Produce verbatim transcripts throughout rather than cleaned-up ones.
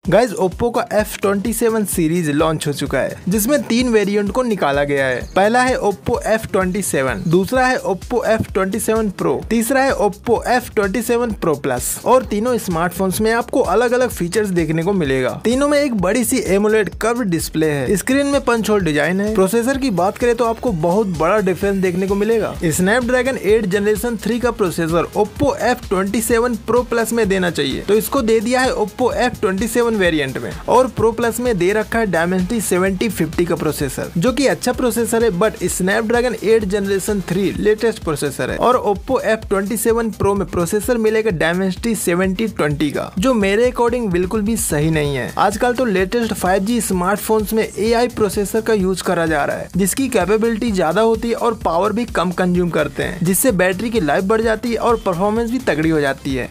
Guys Oppo का F twenty seven series launch हो चुका है, जिसमें तीन वेरिएंट को निकाला गया है। पहला है ओप्पो एफ ट्वेंटी सेवन, दूसरा है Oppo F twenty seven pro, तीसरा है Oppo F twenty seven pro plus. और तीनों स्मार्टफोन्स में आपको अलग अलग फीचर्स देखने को मिलेगा। तीनों में एक बड़ी सी एमोलेड कर्व डिस्प्ले है, स्क्रीन में पंच होल डिजाइन है। प्रोसेसर की बात करें तो आपको बहुत बड़ा डिफरेंस देखने को मिलेगा। स्नैपड्रैगन एट जनरेशन थ्री का processor Oppo F twenty seven pro plus में देना चाहिए, तो इसको दे दिया है Oppo F twenty seven variant में। और प्रो प्लस में दे रखा है डायमेंसिटी सेवेंटी फिफ्टी का प्रोसेसर, जो कि अच्छा प्रोसेसर है, but Snapdragon eight generation three latest processor है। और Oppo F twenty seven pro में प्रोसेसर मिलेगा डायमेंसिटी सेवेंटी ट्वेंटी का, जो मेरे अकॉर्डिंग बिल्कुल भी सही नहीं है। आजकल तो लेटेस्ट फाइव जी स्मार्टफोन्स में ए आई प्रोसेसर का यूज करा जा रहा है, जिसकी कैपेबिलिटी ज्यादा होती है और पावर भी कम कंज्यूम करते हैं, जिससे बैटरी की लाइफ बढ़ जाती है और परफॉर्मेंस भी तगड़ी हो जाती है।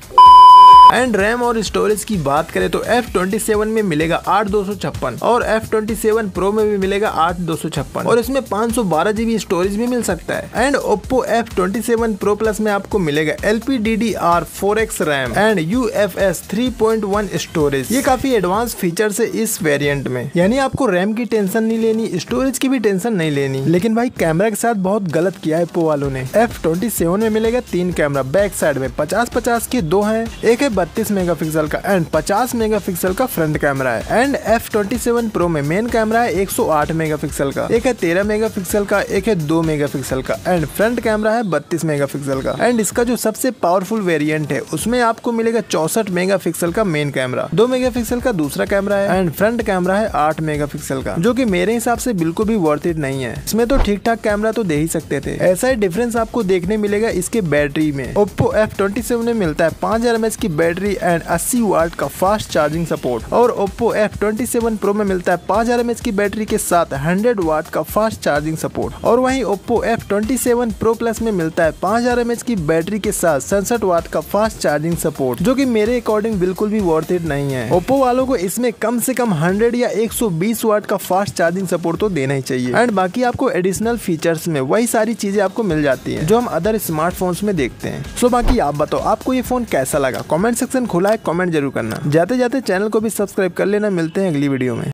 एंड रैम और स्टोरेज की बात करें तो एफ ट्वेंटी सेवन में मिलेगा आठ दो सौ छप्पन और एफ ट्वेंटी सेवन प्रो में भी मिलेगा आठ दो सौ छप्पन और इसमें पाँच सौ बारह जीबी स्टोरेज भी मिल सकता है। And Oppo F twenty seven pro plus में आपको मिलेगा L P D D R four X RAM and U F S three point one storage. ये काफी एडवांस फीचर्स है इस वेरिएंट में, यानी आपको रैम की टेंशन नहीं लेनी, स्टोरेज की भी टेंशन नहीं लेनी। लेकिन भाई कैमरा के साथ बहुत गलत किया है ओप्पो वालों ने। एफ ट्वेंटी सेवन में मिलेगा तीन कैमरा, बैक साइड में पचास पचास के दो है, एक है बत्तीस मेगापिक्सल का एंड पचास मेगापिक्सल का फ्रंट कैमरा है। And F twenty seven pro में मेन कैमरा है एक सौ आठ मेगापिक्सल का, एक है तेरह मेगापिक्सल का, एक है दो मेगापिक्सल का एंड फ्रंट कैमरा है बत्तीस मेगापिक्सल का। एंड इसका जो सबसे पावरफुल वेरिएंट है उसमें आपको मिलेगा चौसठ मेगापिक्सल का मेन कैमरा, दो मेगापिक्सल का दूसरा कैमरा है एंड फ्रंट कैमरा है आठ मेगापिक्सल का, जो कि मेरे हिसाब से बिल्कुल भी वर्थ इट नहीं है। इसमें तो ठीक ठाक कैमरा तो दे ही सकते थे। ऐसा ही डिफरेंस आपको देखने मिलेगा इसके बैटरी में। ओप्पो एफ ट्वेंटी सेवन में मिलता है पांच हजार एम एच की बैटरी एंड अस्सी वाट का फास्ट चार्जिंग सपोर्ट, और Oppo F twenty seven pro में मिलता है पांच हजार एम एच की बैटरी के साथ सौ वाट का फास्ट चार्जिंग सपोर्ट। और वहीं Oppo F twenty seven pro plus में मिलता है पांच हजार एम एच की बैटरी के साथ सड़सठ वाट का फास्ट चार्जिंग सपोर्ट, जो कि मेरे अकॉर्डिंग बिल्कुल भी वर्थ इट नहीं है। ओप्पो वालों को इसमें कम से कम सौ या एक सौ बीस वाट का फास्ट चार्जिंग सपोर्ट तो देना ही चाहिए। एंड बाकी आपको एडिशनल फीचर्स में वही सारी चीजें आपको मिल जाती है जो हम अदर स्मार्टफोन्स में देखते हैं। सो बाकी आप बताओ आपको ये फोन कैसा लगा, कमेंट सेक्शन खुला है, कमेंट जरूर करना। जाते जाते चैनल को भी सब्सक्राइब कर लेना। मिलते हैं अगली वीडियो में।